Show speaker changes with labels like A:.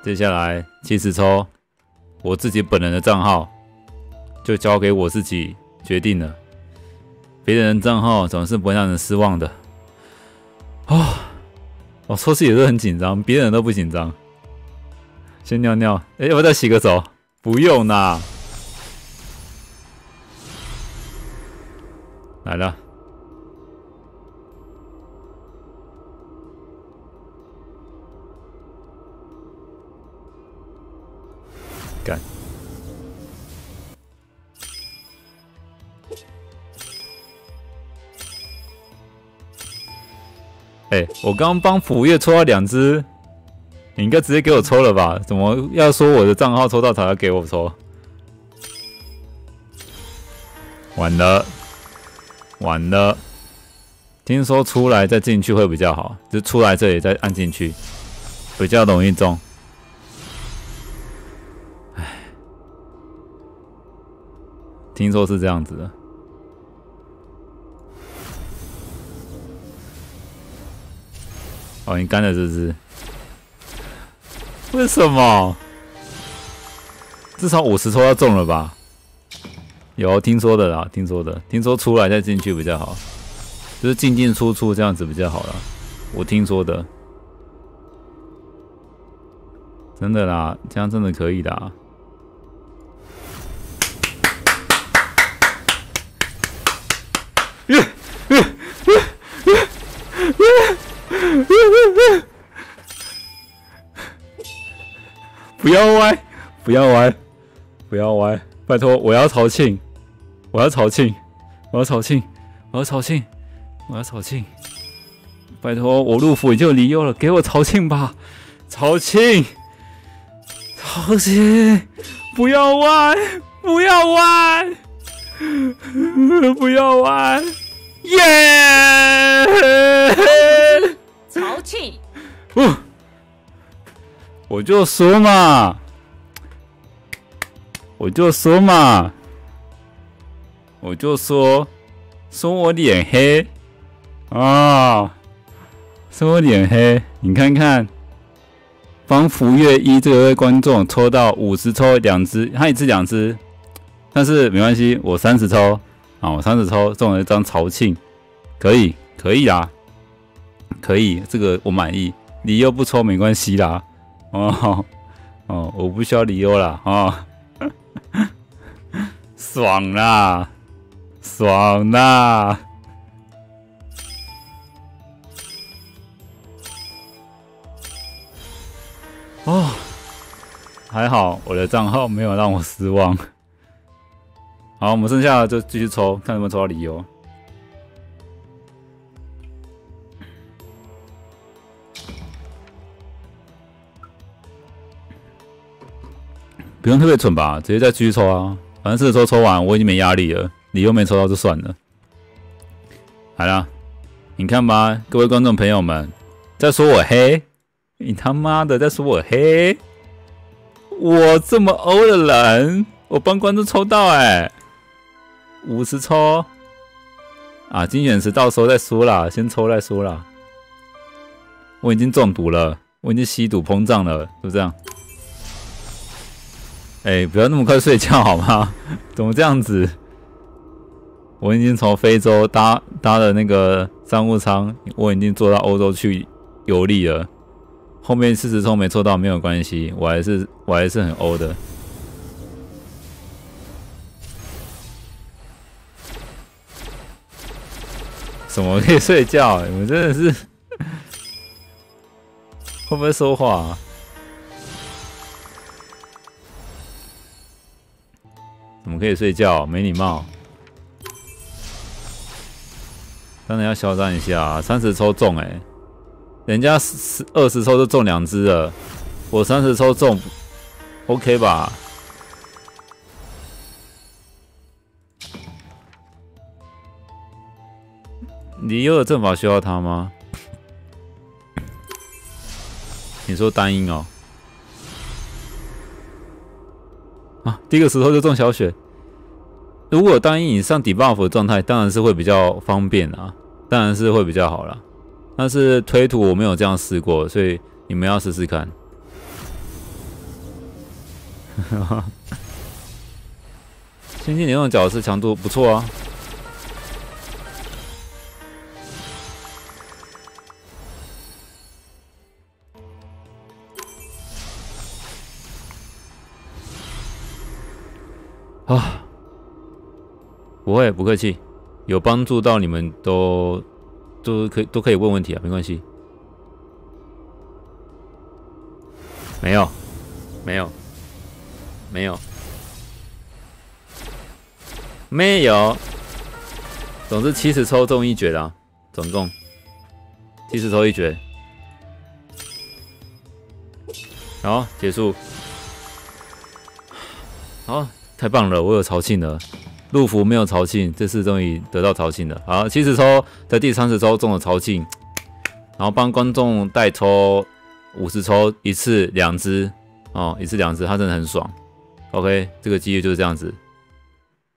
A: 接下来70抽，我自己本人的账号就交给我自己决定了。别人的账号总是不会让人失望的。我抽自己都很紧张，别人都不紧张。先尿尿，要不要再洗个手？不用啦。来了。干。我刚刚帮辅月抽到2只，你应该直接给我抽了吧？怎么要说我的账号抽到才要给我抽？完了，完了！听说出来再进去会比较好，就出来这里再按进去，比较容易中。听说是这样子的。你干了是不是？为什么？至少50抽要中了吧？有听说的啦，听说的，听说出来再进去比较好，就是进进出出这样子比较好啦。我听说的，真的啦，这样真的可以啦。不要歪，不要歪，不要歪！拜托，我要朝庆，我要朝庆，我要朝庆，我要朝庆，我要朝庆！拜托，我入府已经有理由了，给我朝庆吧！朝庆，朝庆！不要歪，不要歪，不要歪！耶！
B: 朝庆！
A: 我就说嘛，我就说嘛，我就说我脸黑啊，说我脸黑，你看看，帮福月一这位观众抽到50抽2只，他一次2只，但是没关系，我30抽啊，我30抽中了一张朝庆，可以啦，可以，这个我满意，你又不抽没关系啦。我不需要理由啦爽啦，爽啦！还好我的账号没有让我失望。好，我们剩下的就继续抽，看能不能抽到理由。不用特别蠢吧，直接再继续抽啊！反正40抽抽完，我已经没压力了。你又没抽到就算了。好啦，你看吧，各位观众朋友们，在说我黑，你他妈的在说我黑！我这么欧的人，我帮观众抽到50抽啊！精选池到时候再说啦，先抽再说啦。我已经中毒了，我已经吸毒膨胀了，就这样。不要那么快睡觉好吗？怎么这样子？我已经从非洲搭了那个商务舱，我已经坐到欧洲去游历了。后面40抽没抽到没有关系，我还是很欧的。什么可以睡觉？你们真的是会不会说话怎么可以睡觉？没礼貌！当然要嚣张一下，30抽中人家20抽就中2只了，我30抽中 ，OK 吧？你有的阵法需要他吗？你说单音哦？第一个石头就中小雪。如果有单音以上debuff的状态，当然是会比较方便啊，当然是会比较好啦。但是推图我没有这样试过，所以你们要试试看。 先进联动角色强度不错啊。啊，不会，不客气，有帮助到你们都可以问问题啊，没关系。没有，没有，没有，没有。总之70抽中1绝啦，总共70抽1绝。好，结束。好。太棒了，我有潮庆了。陆服没有潮庆，这次终于得到潮庆了。好，70抽在第30抽中了潮庆，然后帮观众代抽50抽，一次2只哦，一次2只，他真的很爽。OK， 这个机遇就是这样子。